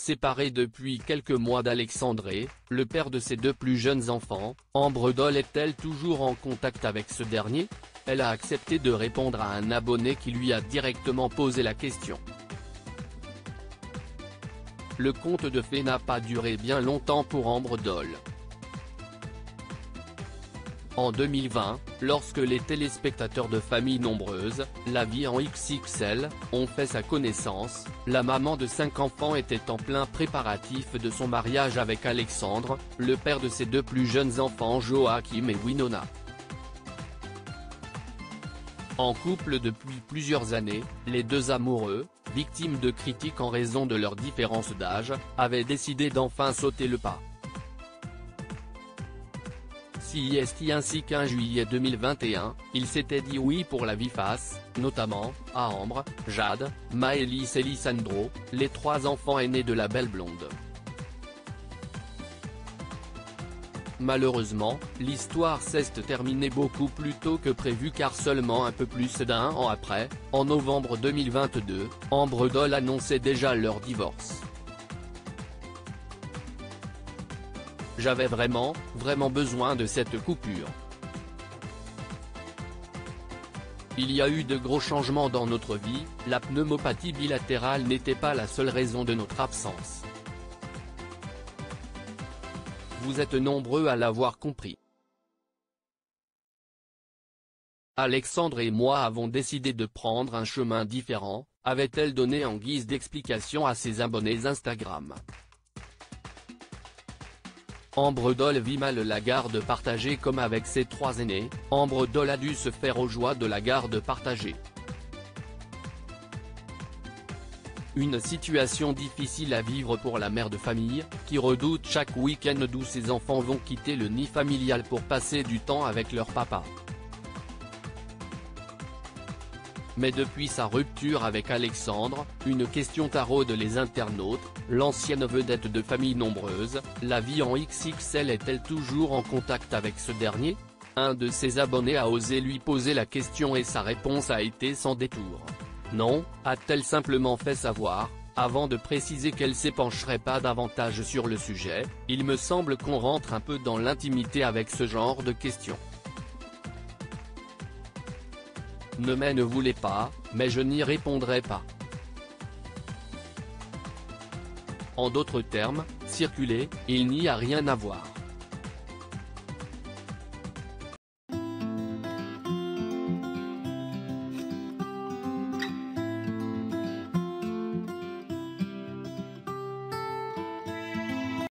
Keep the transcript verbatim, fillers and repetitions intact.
séparée depuis quelques mois d'Alexandre, le père de ses deux plus jeunes enfants, Ambre Doll est-elle toujours en contact avec ce dernier? Elle a accepté de répondre à un abonné qui lui a directement posé la question. Le conte de fées n'a pas duré bien longtemps pour Ambre Doll. En deux mille vingt, lorsque les téléspectateurs de Famille Nombreuse, la vie en X X L, ont fait sa connaissance, la maman de cinq enfants était en plein préparatif de son mariage avec Alexandre, le père de ses deux plus jeunes enfants Joachim et Winona. En couple depuis plusieurs années, les deux amoureux, victimes de critiques en raison de leur différence d'âge, avaient décidé d'enfin sauter le pas. Si est ainsi qu'en juillet deux mille vingt et un, il s'était dit oui pour la vie face, notamment, à Ambre, Jade, Maëlys et Lisandro, les trois enfants aînés de la belle blonde. Malheureusement, l'histoire s'est terminée beaucoup plus tôt que prévu car seulement un peu plus d'un an après, en novembre deux mille vingt-deux, Ambre Doll annonçait déjà leur divorce. J'avais vraiment, vraiment besoin de cette coupure. Il y a eu de gros changements dans notre vie, la pneumopathie bilatérale n'était pas la seule raison de notre absence. Vous êtes nombreux à l'avoir compris. Alexandre et moi avons décidé de prendre un chemin différent, avait-elle donné en guise d'explication à ses abonnés Instagram. Ambre Doll vit mal la garde partagée comme avec ses trois aînés, Ambre Doll a dû se faire aux joies de la garde partagée. Une situation difficile à vivre pour la mère de famille, qui redoute chaque week-end d'où ses enfants vont quitter le nid familial pour passer du temps avec leur papa. Mais depuis sa rupture avec Alexandre, une question taraude les internautes, l'ancienne vedette de Famille Nombreuse, la vie en X X L est-elle toujours en contact avec ce dernier? Un de ses abonnés a osé lui poser la question et sa réponse a été sans détour. Non, a-t-elle simplement fait savoir, avant de préciser qu'elle s'épancherait pas davantage sur le sujet, il me semble qu'on rentre un peu dans l'intimité avec ce genre de questions. Ne mais ne voulez pas, mais je n'y répondrai pas. En d'autres termes, circuler, il n'y a rien à voir.